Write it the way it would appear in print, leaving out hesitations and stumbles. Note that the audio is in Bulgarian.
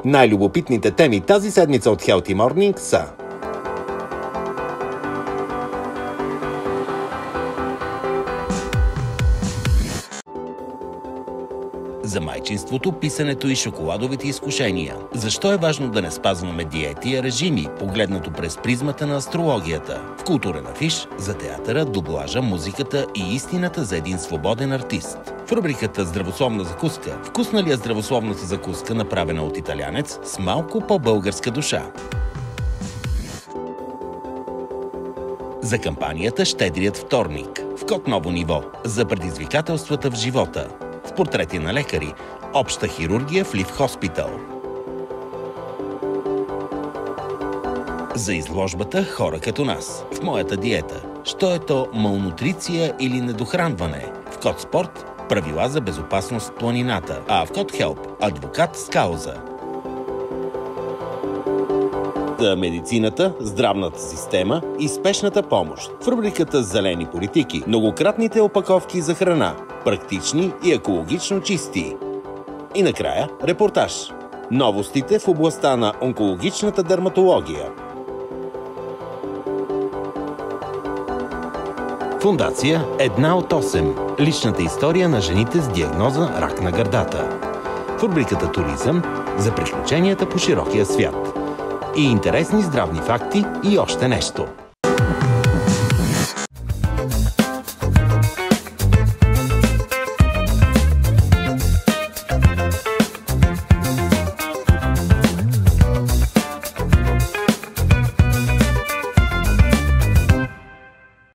Най-любопитните теми тази седмица от Healthy Morning са: за майчинството, писането и шоколадовите изкушения. Защо е важно да не спазваме диети и режими, погледнато през призмата на астрологията? В културен афиш за театъра, дублажа, музиката и истината за един свободен артист. В рубриката Здравословна закуска. Вкусна ли е здравословната закуска, направена от италянец с малко по-българска душа? За кампанията Щедрият вторник. В код ново ниво. За предизвикателствата в живота. С портрети на лекари. Обща хирургия в Лив Хоспитал. За изложбата Хора като нас. В моята диета. Що е то малнутриция или недохранване? В код спорт. Правила за безопасност в планината. А в код Help. Адвокат с кауза. За медицината, здравната система и спешната помощ. В рубриката Зелени политики. Многократните опаковки за храна. Практични и екологично чисти. И накрая репортаж. Новостите в областта на онкологичната дерматология. Фондация Една от 8. Личната история на жените с диагноза рак на гърдата. В рубриката Туризъм за приключенията по широкия свят. И интересни здравни факти и още нещо.